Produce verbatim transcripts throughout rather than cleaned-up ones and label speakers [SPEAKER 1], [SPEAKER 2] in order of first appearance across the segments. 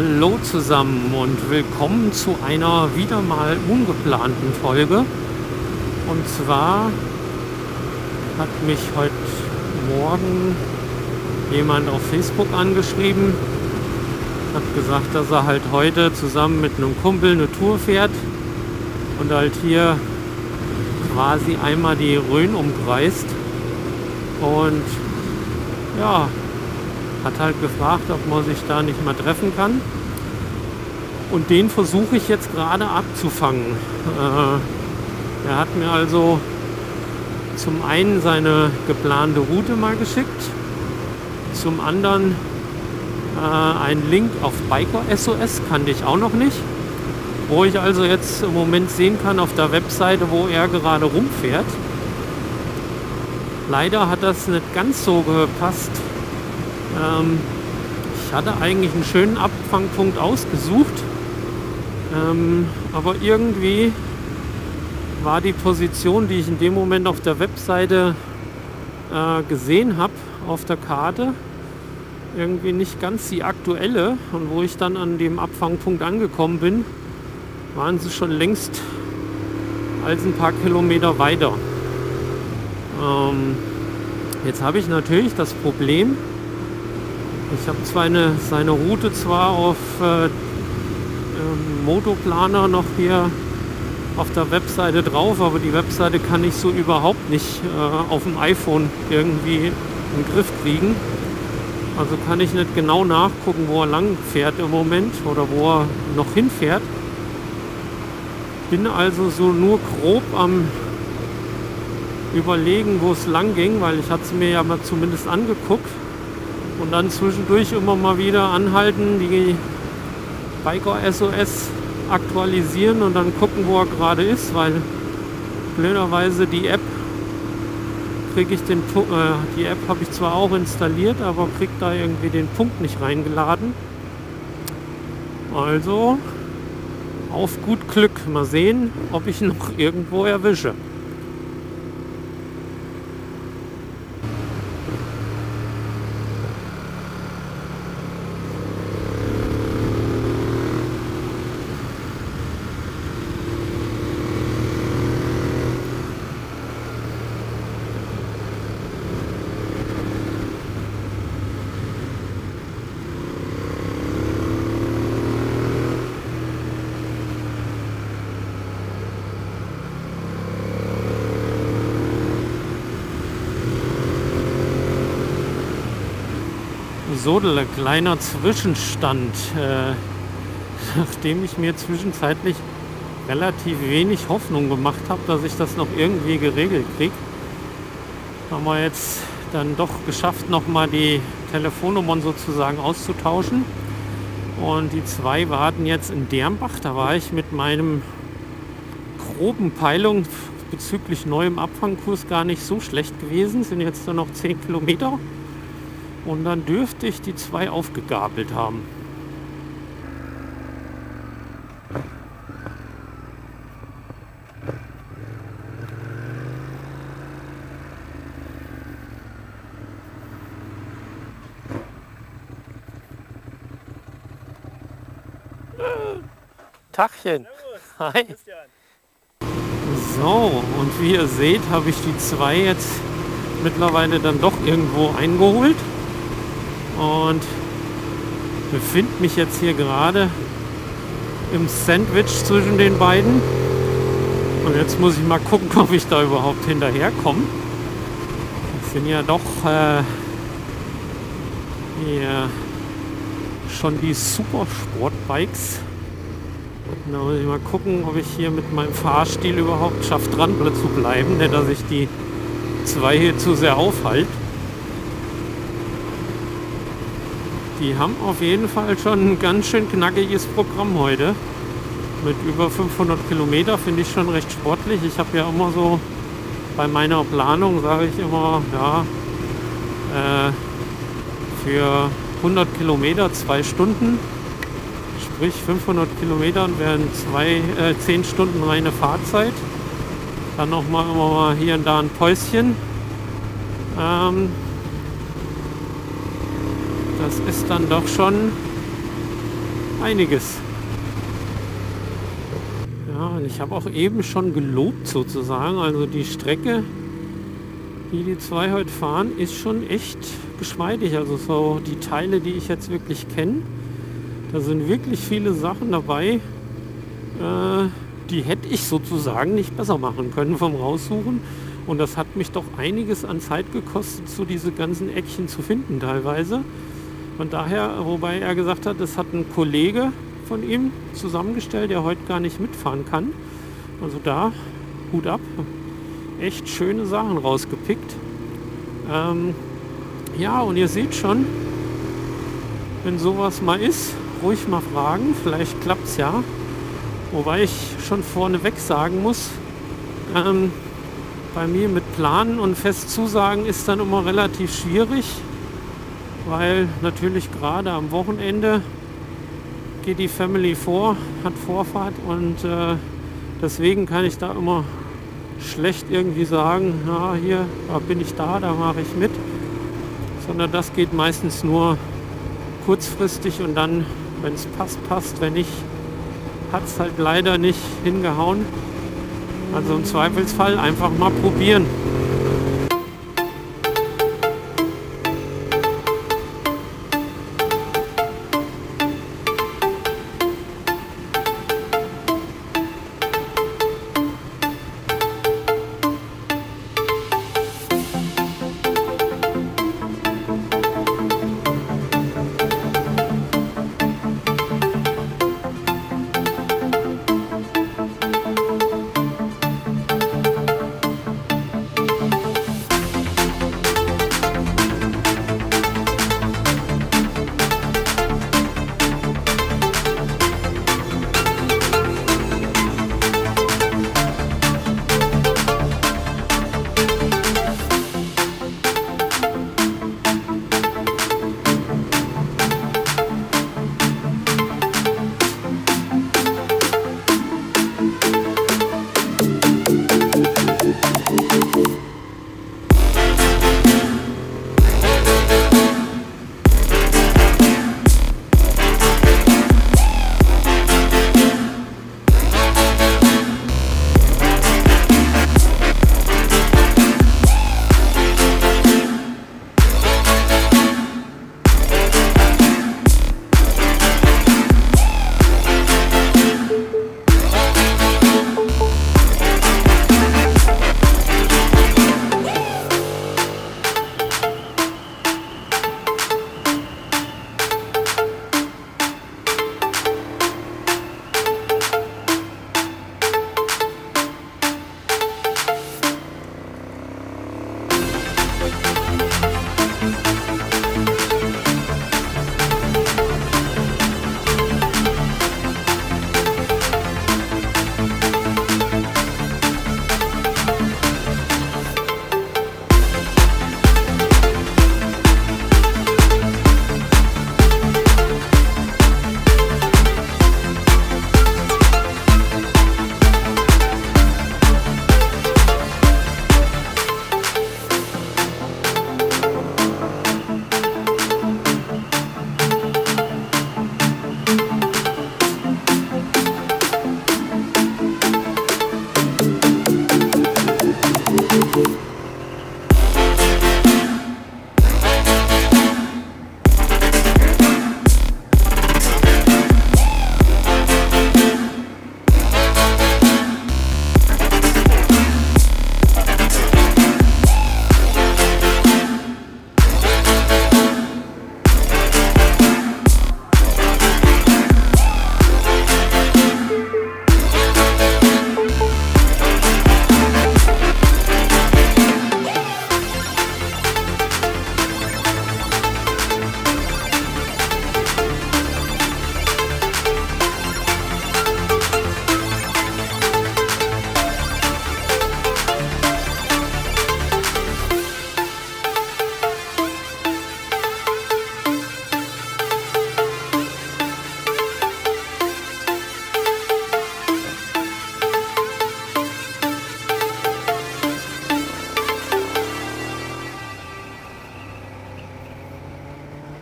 [SPEAKER 1] Hallo zusammen und willkommen zu einer wieder mal ungeplanten Folge. Und zwar hat mich heute Morgen jemand auf Facebook angeschrieben, hat gesagt, dass er halt heute zusammen mit einem Kumpel eine Tour fährt und halt hier quasi einmal die Rhön umkreist. Und ja, hat halt gefragt, ob man sich da nicht mal treffen kann. Und den versuche ich jetzt gerade abzufangen. Äh, er hat mir also zum einen seine geplante Route mal geschickt, zum anderen äh, einen Link auf Biker S O S, kannte ich auch noch nicht, wo ich also jetzt im Moment sehen kann auf der Webseite, wo er gerade rumfährt. Leider hat das nicht ganz so gepasst. Ähm, ich hatte eigentlich einen schönen Abfangpunkt ausgesucht, ähm, aber irgendwie war die Position, die ich in dem Moment auf der Webseite äh, gesehen habe, auf der Karte, irgendwie nicht ganz die aktuelle. Und wo ich dann an dem Abfangpunkt angekommen bin, waren sie schon längst als ein paar Kilometer weiter. Ähm, jetzt habe ich natürlich das Problem, ich habe zwar eine, seine Route zwar auf äh, ähm, Motoplaner noch hier auf der Webseite drauf, aber die Webseite kann ich so überhaupt nicht äh, auf dem iPhone irgendwie im Griff kriegen. Also kann ich nicht genau nachgucken, wo er lang fährt im Moment oder wo er noch hinfährt. Bin also so nur grob am Überlegen, wo es lang ging, weil ich hatte es mir ja mal zumindest angeguckt. Und dann zwischendurch immer mal wieder anhalten, die Biker S O S aktualisieren und dann gucken, wo er gerade ist, weil blöderweise die App kriege ich den äh, die App habe ich zwar auch installiert, aber kriege da irgendwie den Punkt nicht reingeladen. Also auf gut Glück, mal sehen, ob ich ihn noch irgendwo erwische. So, ein kleiner Zwischenstand, äh, nachdem ich mir zwischenzeitlich relativ wenig Hoffnung gemacht habe, dass ich das noch irgendwie geregelt kriege, haben wir jetzt dann doch geschafft, nochmal die Telefonnummern sozusagen auszutauschen. Und die zwei warten jetzt in Dermbach. Da war ich mit meinem groben Peilung bezüglich neuem Abfangkurs gar nicht so schlecht gewesen. Sind jetzt nur noch zehn Kilometer. Und dann dürfte ich die zwei aufgegabelt haben. Tachchen. Hi. So, und wie ihr seht, habe ich die zwei jetzt mittlerweile dann doch irgendwo eingeholt. Und befinde mich jetzt hier gerade im Sandwich zwischen den beiden. Und jetzt muss ich mal gucken, ob ich da überhaupt hinterherkomme. Das sind ja doch äh, hier schon die Supersportbikes. Da muss ich mal gucken, ob ich hier mit meinem Fahrstil überhaupt schaffe, dran zu bleiben, nicht dass ich die zwei hier zu sehr aufhalte. Die haben auf jeden Fall schon ein ganz schön knackiges Programm heute. Mit über fünfhundert Kilometer finde ich schon recht sportlich. Ich habe ja immer so bei meiner Planung, sage ich immer, ja, äh, für hundert Kilometer zwei Stunden. Sprich fünfhundert Kilometer wären zwei, äh, zehn Stunden reine Fahrzeit. Dann nochmal immer mal hier und da ein Päuschen. Ähm, das ist dann doch schon einiges. Ja, und ich habe auch eben schon gelobt sozusagen. Also die Strecke, die die zwei heute fahren, ist schon echt geschmeidig. Also so die Teile, die ich jetzt wirklich kenne, da sind wirklich viele Sachen dabei, äh, die hätte ich sozusagen nicht besser machen können vom Raussuchen. Und das hat mich doch einiges an Zeit gekostet, so diese ganzen Eckchen zu finden teilweise. Von daher, wobei er gesagt hat, es hat ein Kollege von ihm zusammengestellt, der heute gar nicht mitfahren kann. Also da, Hut ab, echt schöne Sachen rausgepickt. Ähm, ja, und ihr seht schon, wenn sowas mal ist, ruhig mal fragen, vielleicht klappt es ja. Wobei ich schon vorneweg sagen muss, ähm, bei mir mit Planen und Festzusagen ist dann immer relativ schwierig, weil natürlich gerade am Wochenende geht die Family vor, hat Vorfahrt und äh, deswegen kann ich da immer schlecht irgendwie sagen, ja, hier da bin ich da, da mache ich mit, sondern das geht meistens nur kurzfristig und dann, wenn es passt, passt, wenn nicht, hat es halt leider nicht hingehauen. Also im Zweifelsfall einfach mal probieren.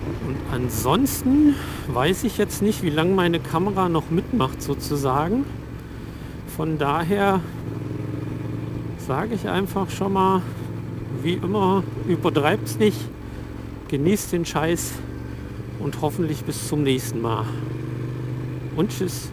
[SPEAKER 1] Und ansonsten weiß ich jetzt nicht, wie lange meine Kamera noch mitmacht sozusagen. Von daher sage ich einfach schon mal, wie immer, übertreibt's nicht, genießt den Scheiß und hoffentlich bis zum nächsten Mal. Und tschüss.